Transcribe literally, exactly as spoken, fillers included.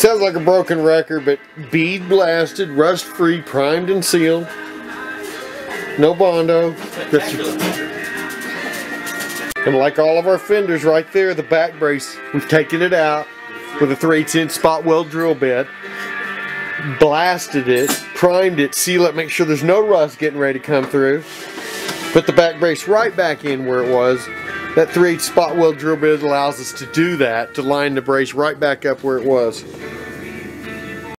Sounds like a broken record, but bead blasted, rust free, primed and sealed. No Bondo. And like all of our fenders right there, the back brace, we've taken it out with a three eighths inch spot weld drill bit, blasted it, primed it, seal it, make sure there's no rust getting ready to come through. Put the back brace right back in where it was. That three eighths spot weld drill bit allows us to do that, to line the brace right back up where it was.